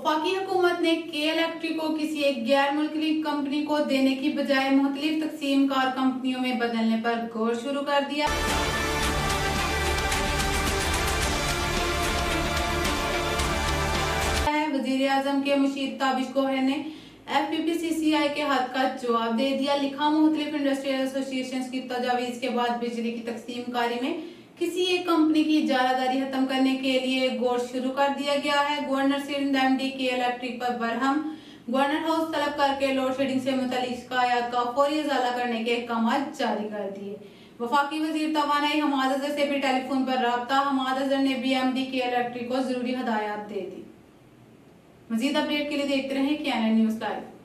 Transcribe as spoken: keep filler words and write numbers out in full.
वफाकी हुकूमत ने के इलेक्ट्रिक को किसी एक गैर मुल्की कंपनी को देने की बजाय मुख्तलिफ तकसीम कार कंपनियों में बदलने पर गौर शुरू कर दिया। वजीर आजम के मुशीर ताबिश गोहर ने F P P C C I के हद का जवाब दे दिया। लिखा, मुख्तलिफ इंडस्ट्रियल एसोसिएशन की तजावीज के बाद बिजली की तकसीम कारी में किसी एक कंपनी की इजारादारी खत्म करने के लिए गौर शुरू कर दिया गया है। Governor Sindh M D K Electric पर बरहम गवर्नर हाउस तलब करके लोड शेडिंग से मुतल्लिक शिकायत का फौरी इजाला करने के अहकाम जारी कर दिए। वफाकी वजीर तवानाई हमाद अजहर से भी टेलीफोन पर राब्ता। हमाद अजहर ने भी एम डी के इलेक्ट्रिक को जरूरी हदायत दे दी। मजीद अपडेट के लिए देखते रहें के एन एन न्यूज़ लाइव।